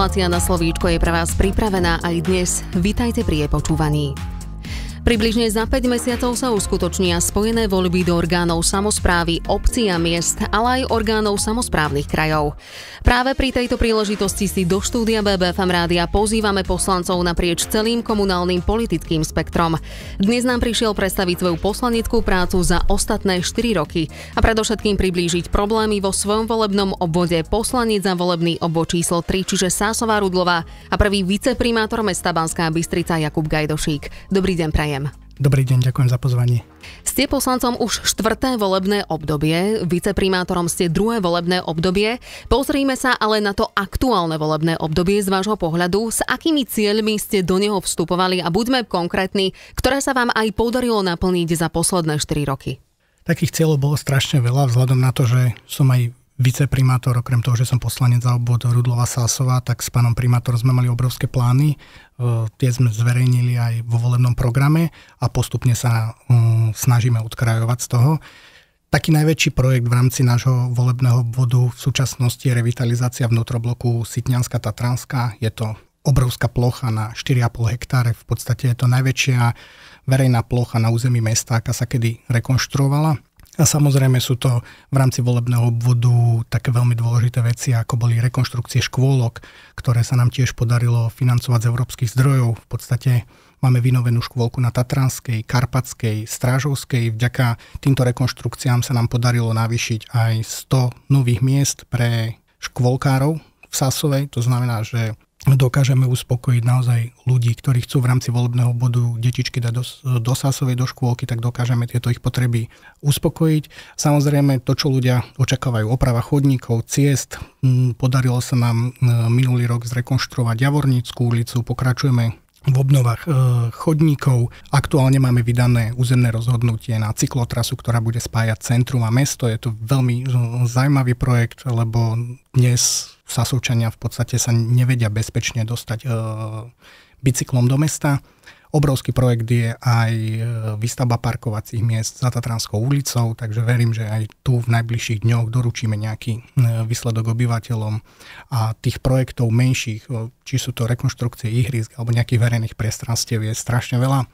Relácia Na slovíčko je pre vás pripravená aj dnes. Vitajte pri jej počúvaní. Približne za 5 mesiacov sa uskutočnia spojené voľby do orgánov samosprávy, obcí a miest, ale aj orgánov samosprávnych krajov. Práve pri tejto príležitosti si do štúdia BBFM rádia pozývame poslancov naprieč celým komunálnym politickým spektrom. Dnes nám prišiel predstaviť svoju poslaneckú prácu za ostatné 4 roky a predovšetkým priblížiť problémy vo svojom volebnom obvode poslanec za volebný obvod číslo 3, čiže Sásová Rudlová, a prvý viceprimátor mesta Banská Bystrica Jakub Gajdošík. Dobrý deň prajem. Dobrý deň, ďakujem za pozvanie. Ste poslancom už 4. volebné obdobie, viceprimátorom ste 2. volebné obdobie. Pozrime sa ale na to aktuálne volebné obdobie z vášho pohľadu. S akými cieľmi ste do neho vstupovali a buďme konkrétni, ktoré sa vám aj podarilo naplniť za posledné 4 roky? Takých cieľov bolo strašne veľa, vzhľadom na to, že som aj viceprimátor, okrem toho, že som poslanec za obvod Rudlova Sásová, tak s pánom primátorom sme mali obrovské plány. Tie sme zverejnili aj vo volebnom programe a postupne sa snažíme odkrajovať z toho. Taký najväčší projekt v rámci nášho volebného obvodu v súčasnosti je revitalizácia vnútrobloku Sitňanská Tatranská. Je to obrovská plocha na 4,5 hektáre. V podstate je to najväčšia verejná plocha na území mesta, aká sa kedy rekonštruovala. A samozrejme sú to v rámci volebného obvodu také veľmi dôležité veci, ako boli rekonštrukcie škôlok, ktoré sa nám tiež podarilo financovať z európskych zdrojov. V podstate máme vynovenú škôlku na Tatranskej, Karpatskej, Strážovskej. Vďaka týmto rekonštrukciám sa nám podarilo navýšiť aj 100 nových miest pre škôlkárov v Sásovej. To znamená, že dokážeme uspokojiť naozaj ľudí, ktorí chcú v rámci volebného bodu detičky dať do Sásovej, do škôlky, tak dokážeme tieto ich potreby uspokojiť. Samozrejme to, čo ľudia očakávajú, oprava chodníkov, ciest. Podarilo sa nám minulý rok zrekonštruovať Javornícku ulicu, pokračujeme v obnovách chodníkov. Aktuálne máme vydané územné rozhodnutie na cyklotrasu, ktorá bude spájať centrum a mesto. Je to veľmi zaujímavý projekt, lebo dnes Sásovčania v podstate sa nevedia bezpečne dostať bicyklom do mesta. Obrovský projekt je aj výstavba parkovacích miest za Tatranskou ulicou, takže verím, že aj tu v najbližších dňoch doručíme nejaký výsledok obyvateľom. A tých projektov menších, či sú to rekonštrukcie ihrisk alebo nejakých verejných priestranstiev, je strašne veľa.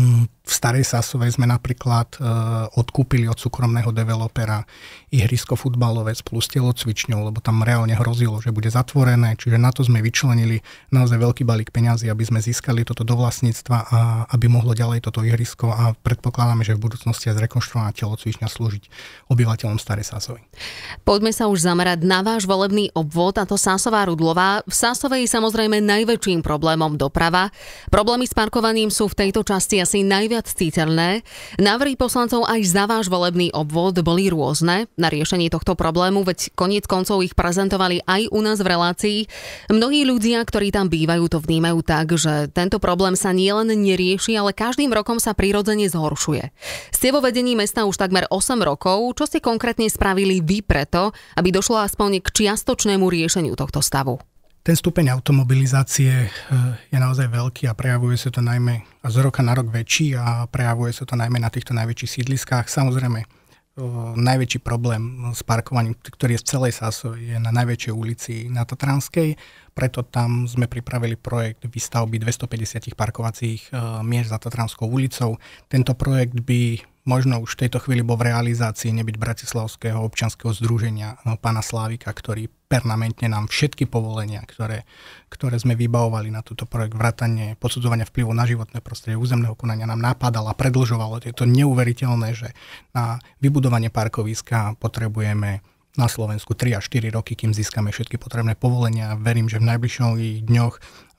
V Starej Sásovej sme napríklad odkúpili od súkromného developera ihrisko futbalové plus telocvičňou, lebo tam reálne hrozilo, že bude zatvorené, čiže na to sme vyčlenili naozaj veľký balík peňazí, aby sme získali toto do vlastníctva a aby mohlo ďalej toto ihrisko, a predpokladáme, že v budúcnosti aj zrekonštruovaná telocvičňa slúžiť obyvateľom Starej Sásovej. Poďme sa už zamerať na váš volebný obvod, a to Sásová Rudlová. V Sásovej samozrejme najväčším problémom doprava. Problémy s parkovaním sú v tejto časti asi najviac citeľné. Návrhy poslancov aj za váš volebný obvod boli rôzne na riešenie tohto problému, veď koniec koncov ich prezentovali aj u nás v relácii. Mnohí ľudia, ktorí tam bývajú, to vnímajú tak, že tento problém sa nielen nerieši, ale každým rokom sa prirodzene zhoršuje. Ste vo vedení mesta už takmer 8 rokov. Čo ste konkrétne spravili vy preto, aby došlo aspoň k čiastočnému riešeniu tohto stavu? Ten stupeň automobilizácie je naozaj veľký a prejavuje sa to najmä z roka na rok väčší a prejavuje sa to najmä na týchto najväčších sídliskách. Samozrejme, najväčší problém s parkovaním, ktorý je v celej Sásovej, je na najväčšej ulici na Tatranskej. Preto tam sme pripravili projekt výstavby 250 parkovacích miest za Tatranskou ulicou. Tento projekt by možno už v tejto chvíli bol v realizácii nebyť Bratislavského občianskeho združenia pána Slávika, ktorý permanentne nám všetky povolenia, ktoré sme vybavovali na túto projekt, vrátane posudzovania vplyvu na životné prostredie, územného konania, nám napádal a predĺžovalo. Je to neuveriteľné, že na vybudovanie parkoviska potrebujeme na Slovensku 3 až 4 roky, kým získame všetky potrebné povolenia. Verím, že v najbližších dňoch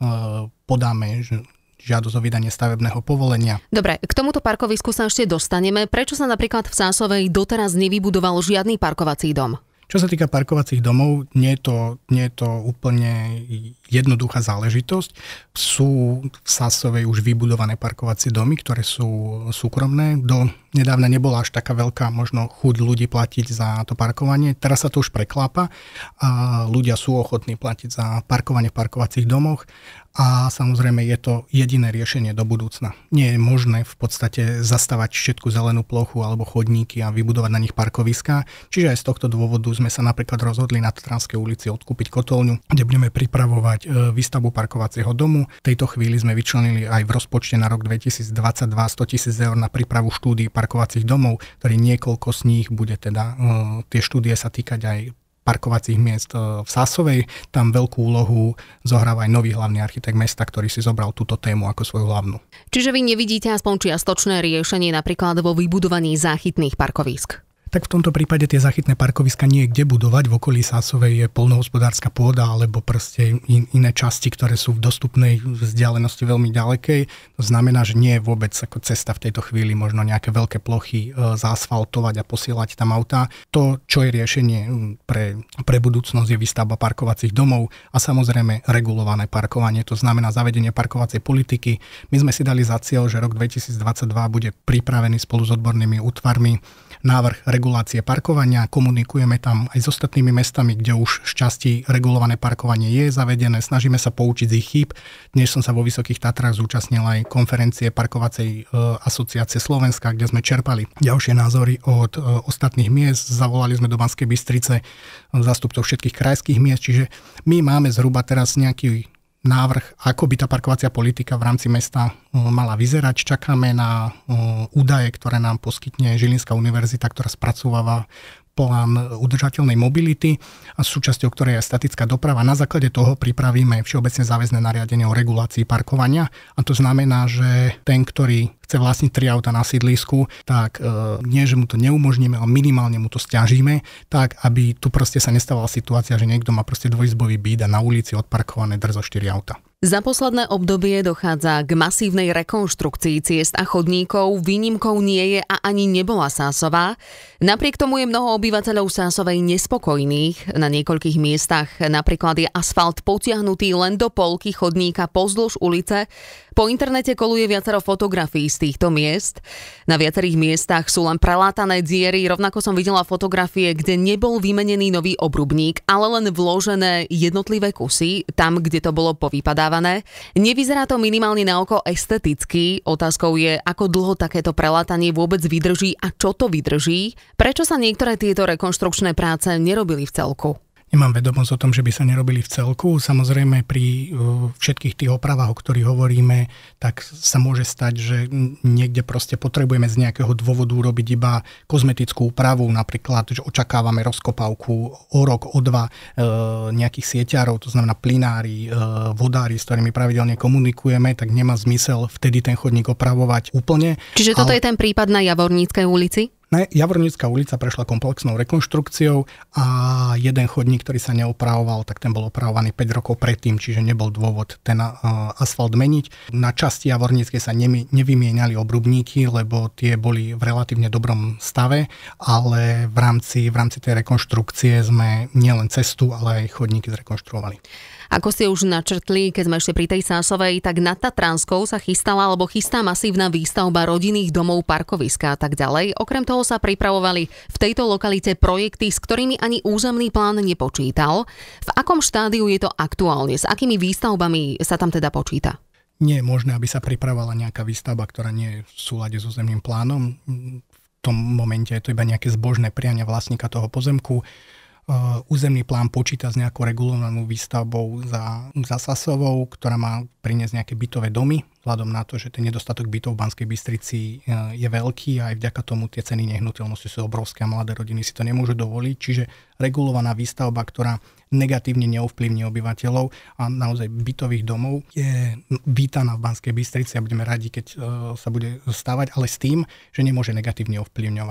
podáme žiadosť o vydanie stavebného povolenia. Dobre, k tomuto parkovisku sa ešte dostaneme. Prečo sa napríklad v Sásovej doteraz nevybudoval žiadny parkovací dom? Čo sa týka parkovacích domov, nie je to úplne jednoduchá záležitosť. Sú v Sásovej už vybudované parkovacie domy, ktoré sú súkromné. Do nedávna nebola až taká veľká možno chuť ľudí platiť za to parkovanie. Teraz sa to už preklápa a ľudia sú ochotní platiť za parkovanie v parkovacích domoch. a samozrejme je to jediné riešenie do budúcna. Nie je možné v podstate zastavať všetku zelenú plochu alebo chodníky a vybudovať na nich parkoviská. Čiže aj z tohto dôvodu sme sa napríklad rozhodli na Tatranskej ulici odkúpiť kotolňu, kde budeme pripravovať výstavbu parkovacieho domu. V tejto chvíli sme vyčlenili aj v rozpočte na rok 2022 100 000 eur na prípravu štúdií parkovacích domov, ktorý niekoľko z nich bude teda, tie štúdie sa týkať aj parkovacích miest v Sásovej. Tam veľkú úlohu zohráva aj nový hlavný architekt mesta, ktorý si zobral túto tému ako svoju hlavnú. Čiže vy nevidíte aspoň čiastočné riešenie napríklad vo vybudovaní záchytných parkovísk? Tak v tomto prípade tie záchytné parkoviska nie je kde budovať. V okolí Sásovej je poľnohospodárska pôda alebo proste iné časti, ktoré sú v dostupnej vzdialenosti veľmi ďalekej. To znamená, že nie je vôbec ako cesta v tejto chvíli možno nejaké veľké plochy zaasfaltovať a posielať tam autá. To, čo je riešenie pre budúcnosť, je výstavba parkovacích domov a samozrejme regulované parkovanie. To znamená zavedenie parkovacej politiky. My sme si dali za cieľ, že rok 2022 bude pripravený spolu s odbornými útvarmi návrh regulácie parkovania, komunikujeme tam aj s ostatnými mestami, kde už šťastí regulované parkovanie je zavedené, snažíme sa poučiť z ich chýb. Dnes som sa vo Vysokých Tatrách zúčastnil aj konferencie Parkovacej asociácie Slovenska, kde sme čerpali ďalšie názory od ostatných miest, zavolali sme do Banskej Bystrice zástupcov všetkých krajských miest, čiže my máme zhruba teraz nejaký návrh, ako by tá parkovacia politika v rámci mesta mala vyzerať. Čakáme na údaje, ktoré nám poskytne Žilinská univerzita, ktorá spracováva plán udržateľnej mobility a súčasťou ktorej je statická doprava. Na základe toho pripravíme všeobecne záväzné nariadenie o regulácii parkovania a to znamená, že ten, ktorý chce vlastniť 3 auta na sídlisku, tak nie, že mu to neumožníme, ale minimálne mu to stiažíme, tak aby tu proste sa nestávala situácia, že niekto má proste dvojizbový byt a na ulici odparkované drzo 4 auta. Za posledné obdobie dochádza k masívnej rekonštrukcii ciest a chodníkov. Výnimkou nie je a ani nebola Sásová. Napriek tomu je mnoho obyvateľov Sásovej nespokojných. Na niekoľkých miestach napríklad je asfalt potiahnutý len do polky chodníka pozdĺž ulice. Po internete koluje viacero fotografií z týchto miest. Na viacerých miestach sú len prelátané diery. Rovnako som videla fotografie, kde nebol vymenený nový obrubník, ale len vložené jednotlivé kusy, tam, kde to bolo povypadávané. Nevyzerá to minimálne na oko esteticky. Otázkou je, ako dlho takéto prelátanie vôbec vydrží a čo to vydrží. Prečo sa niektoré tieto rekonštrukčné práce nerobili v celku? Nemám vedomosť o tom, že by sa nerobili v celku. Samozrejme pri všetkých tých opravách, o ktorých hovoríme, tak sa môže stať, že niekde proste potrebujeme z nejakého dôvodu robiť iba kozmetickú úpravu, napríklad, že očakávame rozkopávku o rok, o 2 nejakých sieťarov, to znamená plynári, vodári, s ktorými pravidelne komunikujeme, tak nemá zmysel vtedy ten chodník opravovať úplne. Čiže toto je ten prípad na Javorníckej ulici? Javornícka ulica prešla komplexnou rekonštrukciou a jeden chodník, ktorý sa neopravoval, tak ten bol opravovaný 5 rokov predtým, čiže nebol dôvod ten asfalt meniť. Na časti Javorníckej sa nevymieniali obrubníky, lebo tie boli v relatívne dobrom stave, ale v rámci tej rekonštrukcie sme nielen cestu, ale aj chodníky zrekonštruovali. Ako ste už načrtli, keď sme ešte pri tej Sásovej, tak nad Tatranskou sa chystala alebo chystá masívna výstavba rodinných domov, parkoviska a tak ďalej. Okrem toho sa pripravovali v tejto lokalite projekty, s ktorými ani územný plán nepočítal. V akom štádiu je to aktuálne? S akými výstavbami sa tam teda počíta? Nie je možné, aby sa pripravovala nejaká výstavba, ktorá nie je v súlade s územným plánom. V tom momente je to iba nejaké zbožné prianie vlastníka toho pozemku. Územný plán počíta s nejakou regulovanou výstavbou za Sásovou, ktorá má priniesť nejaké bytové domy, vzhľadom na to, že ten nedostatok bytov v Banskej Bystrici je veľký a aj vďaka tomu tie ceny nehnuteľnosti sú obrovské a mladé rodiny si to nemôžu dovoliť. Čiže regulovaná výstavba, ktorá negatívne neovplyvní obyvateľov a naozaj bytových domov je vítaná v Banskej Bystrici a budeme radi, keď sa bude stavať, ale s tým, že nemôže negatívne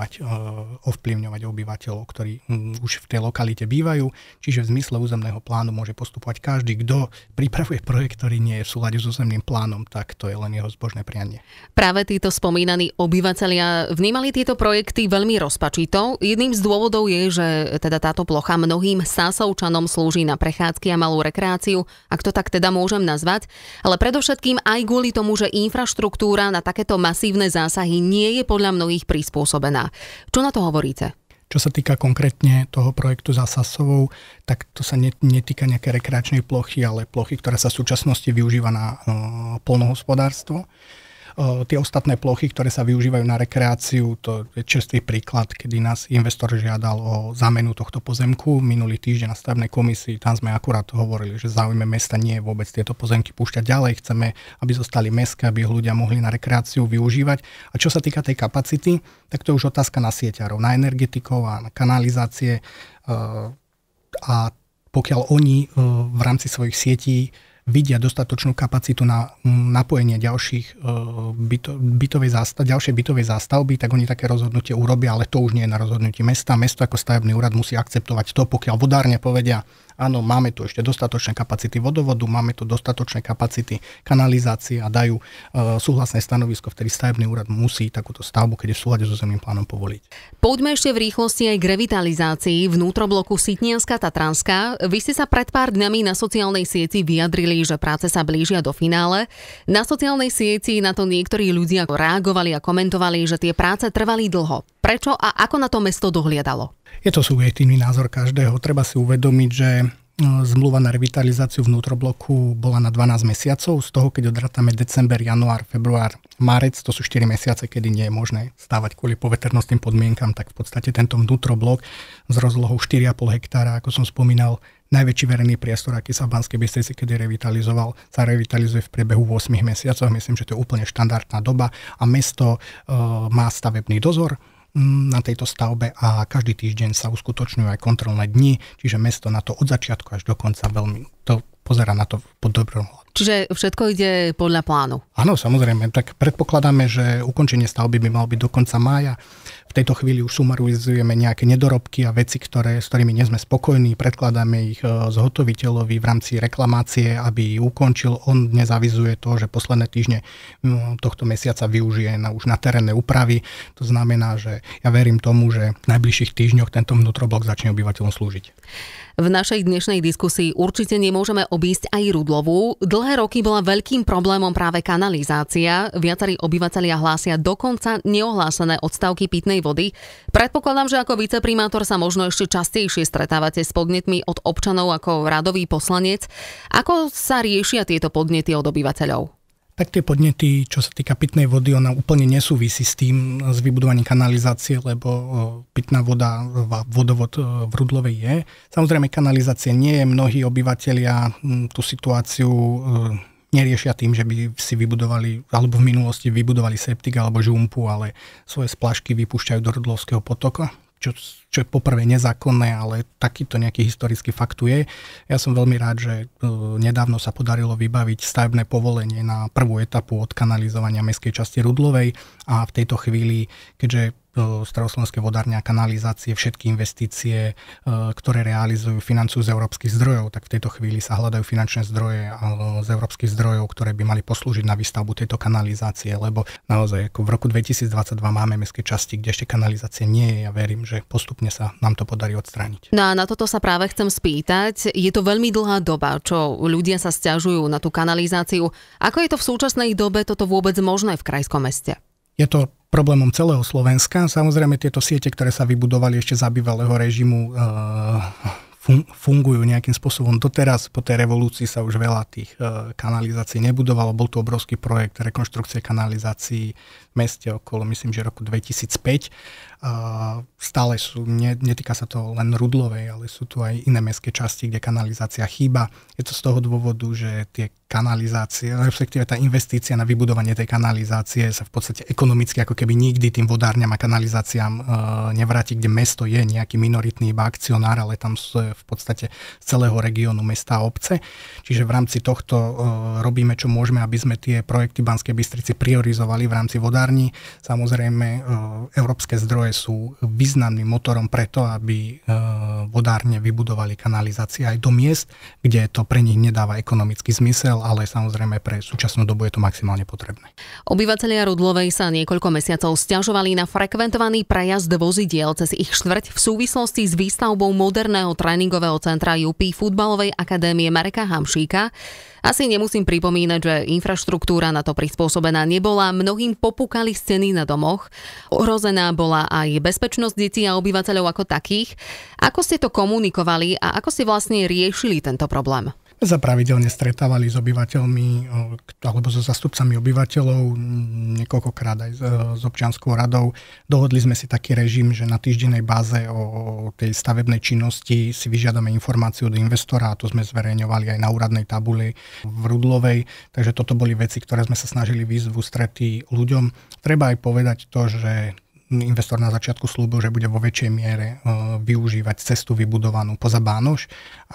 ovplyvňovať obyvateľov, ktorí už v tej lokalite bývajú. Čiže v zmysle územného plánu môže postupovať každý, kto pripravuje projekt, ktorý nie je v súlade s územným plánom, tak to je len jeho zbožné prianie. Práve títo spomínaní obyvatelia vnímali tieto projekty veľmi rozpačito. Jedným z dôvodov je, že teda táto plocha mnohým Sásovčanom slúži na prechádzky a malú rekreáciu, ak to tak teda môžem nazvať, ale predovšetkým aj kvôli tomu, že infraštruktúra na takéto masívne zásahy nie je podľa mnohých prispôsobená. Čo na to hovoríte? Čo sa týka konkrétne toho projektu za Sasovou, tak to sa netýka nejaké rekreačnej plochy, ale plochy, ktorá sa v súčasnosti využíva na poľnohospodárstvo. Tie ostatné plochy, ktoré sa využívajú na rekreáciu, to je čerstvý príklad, kedy nás investor žiadal o zámenu tohto pozemku. Minulý týždeň na stavebnej komisii, tam sme akurát hovorili, že záujme mesta nie je vôbec tieto pozemky púšťať ďalej. Chceme, aby zostali mestské, aby ich ľudia mohli na rekreáciu využívať. A čo sa týka tej kapacity, tak to je už otázka na sieťarov, na energetikov a na kanalizácie. A pokiaľ oni v rámci svojich sietí vidia dostatočnú kapacitu na napojenie ďalšej bytovej zástavby, tak oni také rozhodnutie urobia, ale to už nie je na rozhodnutí mesta. Mesto ako stavebný úrad musí akceptovať to, pokiaľ vodárne povedia, áno, máme tu ešte dostatočné kapacity vodovodu, máme tu dostatočné kapacity kanalizácie a dajú súhlasné stanovisko, vtedy stavebný úrad musí takúto stavbu, keď je v súlade so územným plánom, povoliť. Poďme ešte v rýchlosti aj k revitalizácii vnútrobloku Sitnianska Tatranská. Vy ste sa pred pár dňami na sociálnej sieti vyjadrili, že práce sa blížia do finále. Na sociálnej sieti na to niektorí ľudia reagovali a komentovali, že tie práce trvali dlho. Prečo a ako na to mesto dohliadalo? Je to subjektívny názor každého. Treba si uvedomiť, že zmluva na revitalizáciu vnútrobloku bola na 12 mesiacov. Z toho, keď odratáme december, január, február, marec, to sú 4 mesiace, kedy nie je možné stávať kvôli poveternostným podmienkam, tak v podstate tento vnútroblok s rozlohou 4,5 hektára, ako som spomínal, najväčší verejný priestor, aký sa v Banskej Bystrici kedy revitalizoval, sa revitalizuje v priebehu 8 mesiacov. Myslím, že to je úplne štandardná doba a mesto má stavebný dozor na tejto stavbe a každý týždeň sa uskutočňujú aj kontrolné dni, čiže mesto na to od začiatku až do konca veľmi to pozerá na to pod dobrou. Čiže všetko ide podľa plánu? Áno, samozrejme. Tak predpokladáme, že ukončenie stavby by malo byť do konca mája. V tejto chvíli už sumarizujeme nejaké nedorobky a veci, s ktorými nie sme spokojní. Predkladáme ich zhotoviteľovi v rámci reklamácie, aby ukončil. On dnes avizuje to, že posledné týždne tohto mesiaca využije už na terénne úpravy. To znamená, že ja verím tomu, že v najbližších týždňoch tento vnútroblok začne obyvateľom slúžiť. V našej dnešnej diskusii určite nemôžeme obísť aj Rudlovú. Dlhé roky bola veľkým problémom práve kanalizácia. Viacerí obyvatelia hlásia dokonca neohlásené odstavky pitnej vody. Predpokladám, že ako viceprimátor sa možno ešte častejšie stretávate s podnetmi od občanov ako radový poslanec. Ako sa riešia tieto podnety od obyvateľov? Tak tie podnety, čo sa týka pitnej vody, ona úplne nesúvisí s vybudovaním kanalizácie, lebo pitná voda, vodovod v Rudlovej je. Samozrejme, kanalizácie nie je. Mnohí obyvatelia tú situáciu neriešia tým, že by si vybudovali, alebo v minulosti vybudovali septik alebo žumpu, ale svoje splašky vypúšťajú do Rudlovského potoka. Čo je poprvé nezákonné, ale takýto nejaký historický fakt je. Ja som veľmi rád, že nedávno sa podarilo vybaviť stavebné povolenie na prvú etapu odkanalizovania mestskej časti Rudlovej a v tejto chvíli, keďže Staroslovenské vodárne a kanalizácie, všetky investície, ktoré realizujú, financujú z európskych zdrojov, tak v tejto chvíli sa hľadajú finančné zdroje z európskych zdrojov, ktoré by mali poslúžiť na výstavbu tejto kanalizácie, lebo naozaj ako v roku 2022 máme mestské časti, kde ešte kanalizácie nie je. Ja verím, že postupne sa nám to podarí odstrániť. No a na toto sa práve chcem spýtať. Je to veľmi dlhá doba, čo ľudia sa sťažujú na tú kanalizáciu. Ako je to v súčasnej dobe toto vôbec možné v krajskom meste? Je to problémom celého Slovenska. Samozrejme, tieto siete, ktoré sa vybudovali ešte za bývalého režimu, fungujú nejakým spôsobom doteraz. Po tej revolúcii sa už veľa tých kanalizácií nebudovalo. Bol tu obrovský projekt rekonštrukcie kanalizácií v meste okolo, myslím, že roku 2005. Stále sú, netýka sa to len Rudlovej, ale sú tu aj iné mestské časti, kde kanalizácia chýba. Je to z toho dôvodu, že tie kanalizácie, respektíve tá investícia na vybudovanie tej kanalizácie sa v podstate ekonomicky ako keby nikdy tým vodárňam a kanalizáciám nevráti, kde mesto je nejaký minoritný iba akcionár, ale tam sú v podstate z celého regiónu mesta a obce. Čiže v rámci tohto robíme, čo môžeme, aby sme tie projekty Banskej Bystrici priorizovali v rámci vodární. Samozrejme, európske zdroje sú významným motorom preto, aby vodárne vybudovali kanalizácie aj do miest, kde to pre nich nedáva ekonomický zmysel, ale samozrejme pre súčasnú dobu je to maximálne potrebné. Obyvatelia Rudlovej sa niekoľko mesiacov sťažovali na frekventovaný prejazd vozidiel cez ich štvrť v súvislosti s výstavbou moderného tréningového centra UP futbalovej akadémie Mareka Hamšíka. Asi nemusím pripomínať, že infraštruktúra na to prispôsobená nebola, mnohým popúkali steny na domoch, ohrozená bola aj bezpečnosť detí a obyvateľov ako takých. Ako ste to komunikovali a ako ste vlastne riešili tento problém? Sa pravidelne stretávali s obyvateľmi alebo so zastupcami obyvateľov, niekoľkokrát aj s občianskou radou. Dohodli sme si taký režim, že na týždennej báze o tej stavebnej činnosti si vyžiadame informáciu od investora a to sme zverejňovali aj na úradnej tabuli v Rudlovej. Takže toto boli veci, ktoré sme sa snažili výjsť v ústretí ľuďom. Treba aj povedať to, že investor na začiatku slúbil, že bude vo väčšej miere využívať cestu vybudovanú poza Bánoš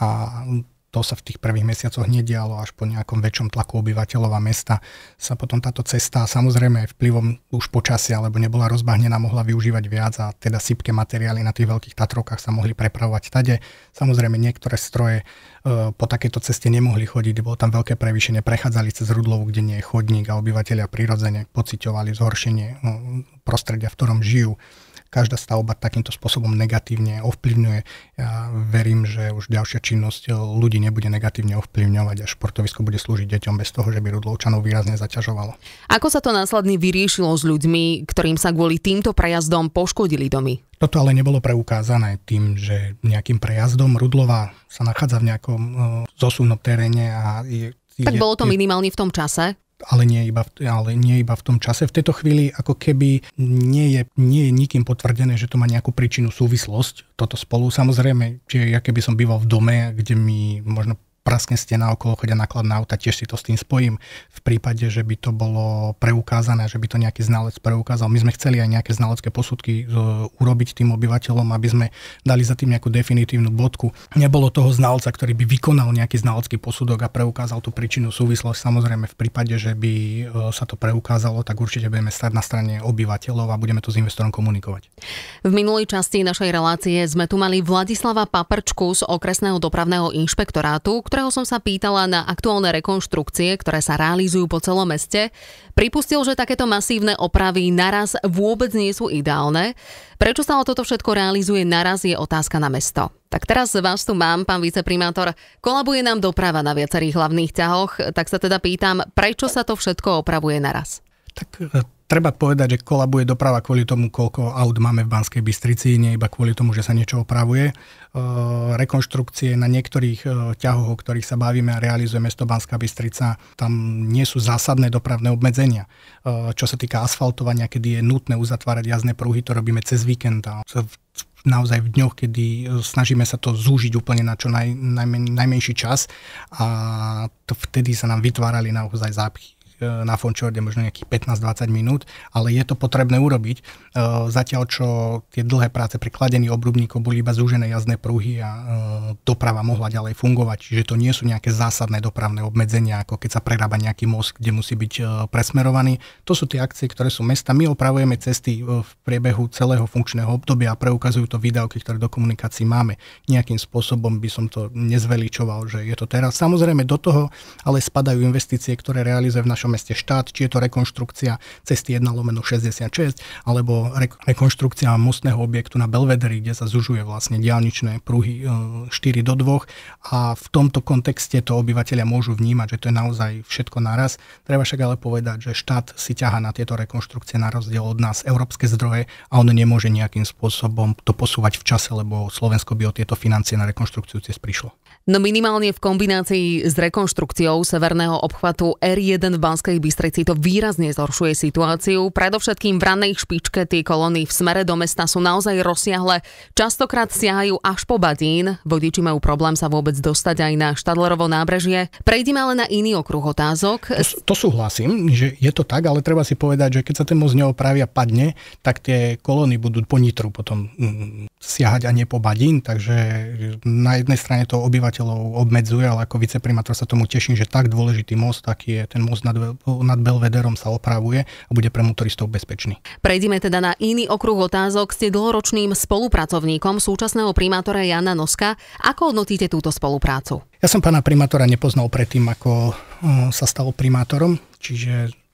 a to sa v tých prvých mesiacoch nedialo, až po nejakom väčšom tlaku obyvateľov a mesta sa potom táto cesta, samozrejme aj vplyvom už počasia, alebo nebola rozbahnená, mohla využívať viac a teda sypké materiály na tých veľkých Tatrovkách sa mohli prepravovať tade. Samozrejme niektoré stroje po takejto ceste nemohli chodiť, bolo tam veľké prevýšenie, prechádzali cez Rudlovu, kde nie je chodník a obyvateľia prirodzene pociťovali zhoršenie prostredia, v ktorom žijú. Každá stavba takýmto spôsobom negatívne ovplyvňuje. Ja verím, že už ďalšia činnosť ľudí nebude negatívne ovplyvňovať a športovisko bude slúžiť deťom bez toho, že by Rudlovčanov výrazne zaťažovalo. Ako sa to následne vyriešilo s ľuďmi, ktorým sa kvôli týmto prejazdom poškodili domy? Toto ale nebolo preukázané tým, že nejakým prejazdom Rudlova sa nachádza v nejakom zosuvnom teréne a tak bolo to minimálne v tom čase? Ale nie iba v tom čase. V tejto chvíli ako keby nie je nikým potvrdené, že to má nejakú príčinu súvislosť toto spolu. Samozrejme, že ja keby som býval v dome, kde mi možno praskne stena okolo, chodia nákladné auta, tiež si to s tým spojím. V prípade, že by to bolo preukázané, že by to nejaký znalec preukázal. My sme chceli aj nejaké znalecké posudky urobiť tým obyvateľom, aby sme dali za tým nejakú definitívnu bodku. Nebolo toho znalca, ktorý by vykonal nejaký znalecký posudok a preukázal tú príčinu súvislosť. Samozrejme, v prípade, že by sa to preukázalo, tak určite budeme stať na strane obyvateľov a budeme to s investorom komunikovať. V minulej časti našej relácie sme tu mali Vladislava Paprčku z okresného dopravného inšpektorátu, ktorého som sa pýtala na aktuálne rekonštrukcie, ktoré sa realizujú po celom meste. Pripustil, že takéto masívne opravy naraz vôbec nie sú ideálne. Prečo sa toto všetko realizuje naraz, je otázka na mesto. Tak teraz vás tu mám, pán viceprimátor. Kolabuje nám doprava na viacerých hlavných ťahoch, tak sa teda pýtam, prečo sa to všetko opravuje naraz? Tak treba povedať, že kolabuje doprava kvôli tomu, koľko aut máme v Banskej Bystrici, nie iba kvôli tomu, že sa niečo opravuje. Rekonštrukcie na niektorých ťahoch, o ktorých sa bavíme a realizuje mesto Banská Bystrica, tam nie sú zásadné dopravné obmedzenia. Čo sa týka asfaltovania, kedy je nutné uzatvárať jazdné pruhy, to robíme cez víkend a naozaj v dňoch, kedy snažíme sa to zúžiť úplne na čo najmenší čas a to vtedy sa nám vytvárali naozaj zápchy na Fončorde možno nejakých 15-20 minút, ale je to potrebné urobiť. Zatiaľ, čo tie dlhé práce pri kladení obrubníkov boli iba zúžené jazdné pruhy a doprava mohla ďalej fungovať. Čiže to nie sú nejaké zásadné dopravné obmedzenia, ako keď sa prerába nejaký most, kde musí byť presmerovaný. To sú tie akcie, ktoré sú mesta. My opravujeme cesty v priebehu celého funkčného obdobia a preukazujú to výdavky, ktoré do komunikácií máme. Nejakým spôsobom by som to nezveličoval, že je to teraz. Samozrejme do toho ale spadajú investície, ktoré realizuje v našom meste štát, či je to rekonštrukcia cesty 1/66 alebo rekonštrukcia mostného objektu na Belvederi, kde sa zužuje vlastne diaľničné pruhy 4:2 a v tomto kontexte to obyvateľia môžu vnímať, že to je naozaj všetko naraz. Treba však ale povedať, že štát si ťahá na tieto rekonštrukcie na rozdiel od nás európske zdroje a on nemôže nejakým spôsobom to posúvať v čase, lebo Slovensko by o tieto financie na rekonštrukciu ciest prišlo. No minimálne v kombinácii s rekonštrukciou severného obchvatu R1 v Banskej Bystrici to výrazne zhoršuje situáciu. Predovšetkým v ranej špičke tie kolóny v smere do mesta sú naozaj rozsiahle. Častokrát siahajú až po Badín. Vodiči majú problém sa vôbec dostať aj na Štadlerovo nábrežie. Prejdime ale na iný okruh otázok. To súhlasím, že je to tak, ale treba si povedať, že keď sa ten most neopraví a padne, tak tie kolóny budú po Nitru potom siahať a nie po Badín. Takže na jednej strane to obyvateľov obmedzuje, ale ako viceprimátor sa tomu teším, že tak dôležitý most, taký je ten most nad Belvederom sa opravuje a bude pre motoristov bezpečný. Prejdime teda na iný okruh otázok. Ste dlhoročným spolupracovníkom súčasného primátora Jána Noska. Ako hodnotíte túto spoluprácu? Ja som pána primátora nepoznal predtým, ako sa stal primátorom, čiže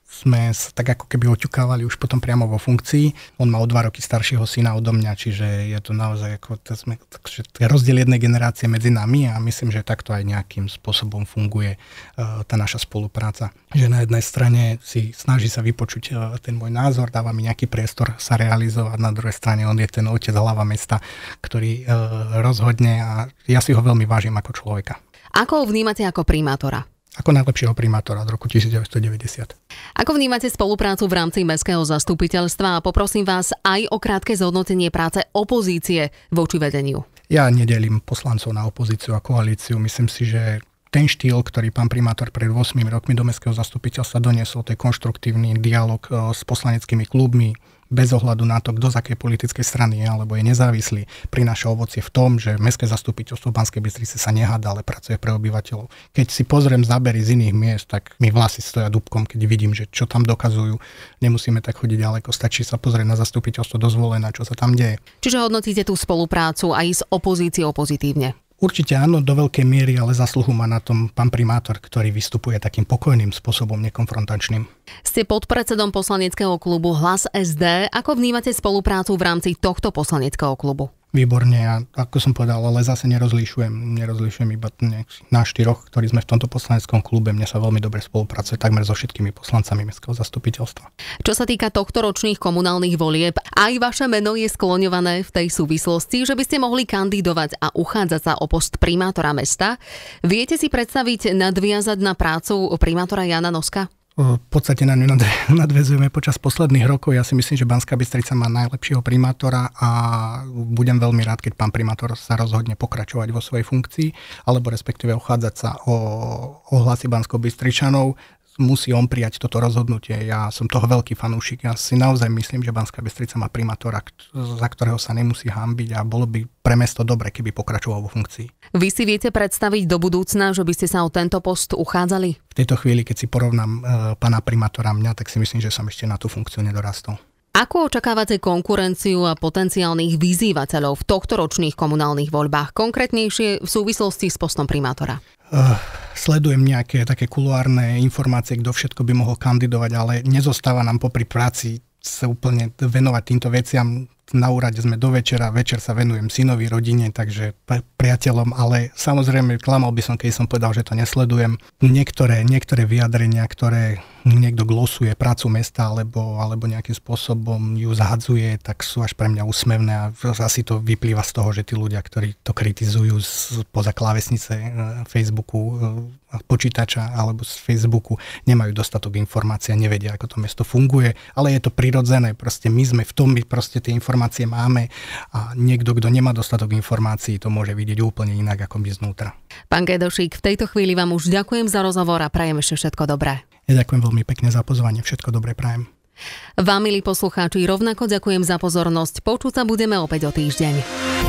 sme tak ako keby oťukávali už potom priamo vo funkcii. On má o 2 roky staršieho syna odo mňa, čiže je to naozaj takže rozdiel jednej generácie medzi nami a myslím, že takto aj nejakým spôsobom funguje tá naša spolupráca. Že na jednej strane si snaží sa vypočuť ten môj názor, dáva mi nejaký priestor sa realizovať, na druhej strane on je ten otec hlava mesta, ktorý rozhodne a ja si ho veľmi vážim ako človeka. Ako ho vnímate ako primátora? Ako najlepšieho primátora od roku 1990. Ako vnímate spoluprácu v rámci mestského zastupiteľstva a poprosím vás aj o krátke zhodnotenie práce opozície voči vedeniu? Ja nedelím poslancov na opozíciu a koalíciu. Myslím si, že ten štýl, ktorý pán primátor pred 8 rokmi do mestského zastupiteľstva doniesol, to je konštruktívny dialog s poslaneckými klubmi, bez ohľadu na to, kto z akej politickej strany je, alebo je nezávislý, prináša ovocie v tom, že mestské zastupiteľstvo Banskej Bystrice sa neháda, ale pracuje pre obyvateľov. Keď si pozriem zábery z iných miest, tak mi vlasy stoja dúbkom, keď vidím, že čo tam dokazujú. Nemusíme tak chodiť ďaleko, stačí sa pozrieť na zastupiteľstvo dozvolené, čo sa tam deje. Čiže hodnotíte tú spoluprácu aj s opozíciou pozitívne? Určite áno, do veľkej miery, ale zasluhu má na tom pán primátor, ktorý vystupuje takým pokojným spôsobom, nekonfrontačným. Ste podpredsedom poslaneckého klubu Hlas SD. Ako vnímate spoluprácu v rámci tohto poslaneckého klubu? Výborne a ako som povedal, ale zase nerozlišujem iba na 4, ktorí sme v tomto poslaneckom klube. Mne sa veľmi dobre spolupracuje takmer so všetkými poslancami mestského zastupiteľstva. Čo sa týka tohto ročných komunálnych volieb, aj vaše meno je skloňované v tej súvislosti, že by ste mohli kandidovať a uchádzať sa o post primátora mesta. Viete si predstaviť nadviazať na prácu primátora Jána Noska? V podstate na ňu nadväzujeme počas posledných rokov. Ja si myslím, že Banská Bystrica má najlepšieho primátora a budem veľmi rád, keď pán primátor sa rozhodne pokračovať vo svojej funkcii, alebo respektíve uchádzať sa o hlasy Banskobystričanov. Musí on prijať toto rozhodnutie. Ja som toho veľký fanúšik. Ja si naozaj myslím, že Banská Bystrica má primátora, za ktorého sa nemusí hanbiť a bolo by pre mesto dobre, keby pokračoval vo funkcii. Vy si viete predstaviť do budúcna, že by ste sa o tento post uchádzali? V tejto chvíli, keď si porovnám pána primátora mňa, tak si myslím, že som ešte na tú funkciu nedorastol. Ako očakávate konkurenciu a potenciálnych vyzývateľov v tohtoročných komunálnych voľbách, konkrétnejšie v súvislosti s postom primátora? Sledujem nejaké také kuloárne informácie, kto všetko by mohol kandidovať, ale nezostáva nám popri práci sa úplne venovať týmto veciam. Na úrade sme do večera, večer sa venujem synovi, rodine, takže priateľom, ale samozrejme klamal by som, keď som povedal, že to nesledujem. Niektoré vyjadrenia, ktoré niekto glosuje prácu mesta alebo nejakým spôsobom ju zahadzuje, tak sú až pre mňa úsmevné a asi to vyplýva z toho, že tí ľudia, ktorí to kritizujú spoza klávesnice Facebooku, počítača alebo z Facebooku, nemajú dostatok informácií a nevedia, ako to mesto funguje, ale je to prirodzené, proste my sme v tom, my proste tie informácie máme a niekto, kto nemá dostatok informácií, to môže vidieť úplne inak ako my znútra. Pán Gedošík, v tejto chvíli vám už ďakujem za rozhovor a prajem ešte všetko dobré. Ja ďakujem veľmi pekne za pozvanie, všetko dobré prajem. Vám, milí poslucháči, rovnako ďakujem za pozornosť. Počuť sa budeme opäť o týždeň.